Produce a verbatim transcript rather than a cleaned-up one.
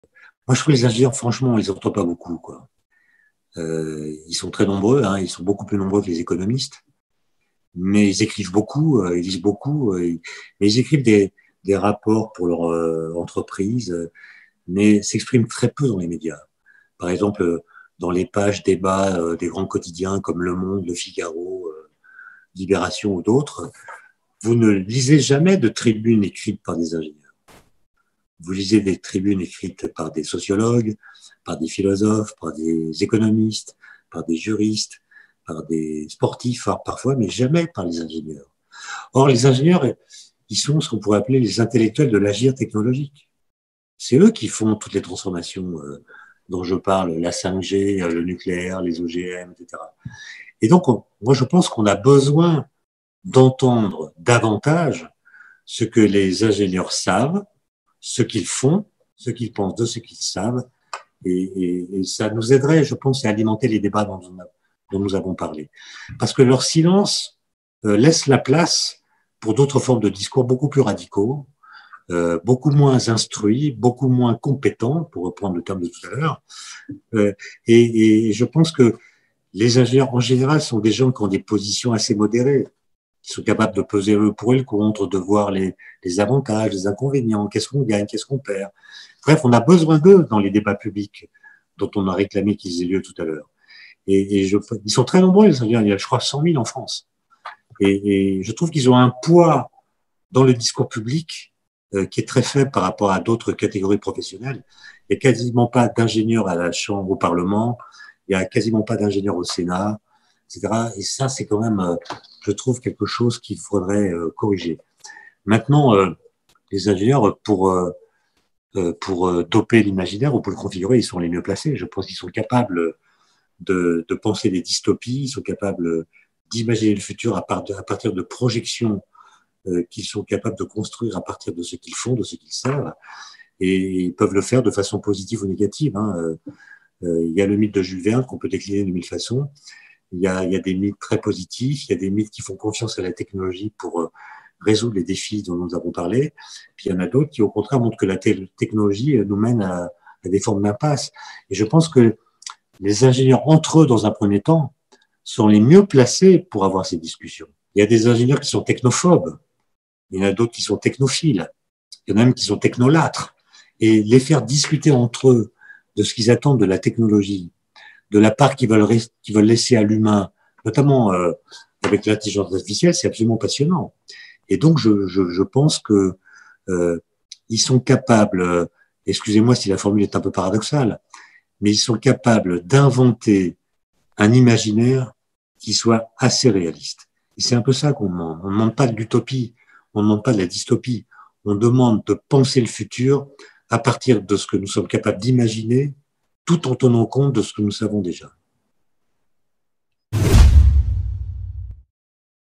Moi, je trouve que les ingénieurs, franchement, on les entend pas beaucoup, quoi. Euh, ils sont très nombreux, hein, ils sont beaucoup plus nombreux que les économistes, mais ils écrivent beaucoup, euh, ils lisent beaucoup, euh, ils- mais ils écrivent des, des rapports pour leur euh, entreprise, euh, mais s'expriment très peu dans les médias. Par exemple, euh, dans les pages débats euh, des grands quotidiens comme Le Monde, Le Figaro, euh, Libération ou d'autres, vous ne lisez jamais de tribunes écrites par des ingénieurs. Vous lisez des tribunes écrites par des sociologues, par des philosophes, par des économistes, par des juristes, par des sportifs parfois, mais jamais par les ingénieurs. Or, les ingénieurs, ils sont ce qu'on pourrait appeler les intellectuels de l'agir technologique. C'est eux qui font toutes les transformations euh, dont je parle, la cinq G, le nucléaire, les O G M, et cetera. Et donc, on, moi, je pense qu'on a besoin d'entendre davantage ce que les ingénieurs savent, ce qu'ils font, ce qu'ils pensent de ce qu'ils savent, et, et, et ça nous aiderait, je pense, à alimenter les débats dont, dont nous avons parlé. Parce que leur silence euh, laisse la place pour d'autres formes de discours beaucoup plus radicaux, euh, beaucoup moins instruits, beaucoup moins compétents, pour reprendre le terme de tout à l'heure. Euh, et, et je pense que les ingénieurs, en général, sont des gens qui ont des positions assez modérées, qui sont capables de peser le pour et le contre, de voir les, les avantages, les inconvénients, qu'est-ce qu'on gagne, qu'est-ce qu'on perd. Bref, on a besoin d'eux dans les débats publics dont on a réclamé qu'ils aient lieu tout à l'heure. Et, et je, ils sont très nombreux, les ingénieurs. Il y a, je crois, cent mille en France. Et, et je trouve qu'ils ont un poids dans le discours public euh, qui est très faible par rapport à d'autres catégories professionnelles. Il n'y a quasiment pas d'ingénieurs à la Chambre, au Parlement. Il n'y a quasiment pas d'ingénieurs au Sénat, et cetera. Et ça, c'est quand même, euh, je trouve, quelque chose qu'il faudrait euh, corriger. Maintenant, euh, les ingénieurs, pour, euh, pour euh, doper l'imaginaire ou pour le configurer, ils sont les mieux placés. Je pense qu'ils sont capables de, de penser des dystopies, ils sont capables d'imaginer le futur à, part de, à partir de projections euh, qu'ils sont capables de construire à partir de ce qu'ils font, de ce qu'ils savent, et ils peuvent le faire de façon positive ou négative. Hein. Euh, euh, il y a le mythe de Jules Verne qu'on peut décliner de mille façons. Il y, a, il y a des mythes très positifs, il y a des mythes qui font confiance à la technologie pour euh, résoudre les défis dont nous avons parlé. Puis il y en a d'autres qui, au contraire, montrent que la te- technologie nous mène à, à des formes d'impasse. Et je pense que les ingénieurs, entre eux, dans un premier temps, sont les mieux placés pour avoir ces discussions. Il y a des ingénieurs qui sont technophobes, il y en a d'autres qui sont technophiles, il y en a même qui sont technolâtres. Et les faire discuter entre eux de ce qu'ils attendent de la technologie, de la part qu'ils veulent, qu'ils veulent laisser à l'humain, notamment euh, avec l'intelligence artificielle, c'est absolument passionnant. Et donc, je, je, je pense que euh, ils sont capables, euh, excusez-moi si la formule est un peu paradoxale, mais ils sont capables d'inventer un imaginaire qui soit assez réaliste. Et c'est un peu ça qu'on demande. On ne demande pas de l'utopie, on ne demande pas de la dystopie. On demande de penser le futur à partir de ce que nous sommes capables d'imaginer, tout en tenant compte de ce que nous savons déjà.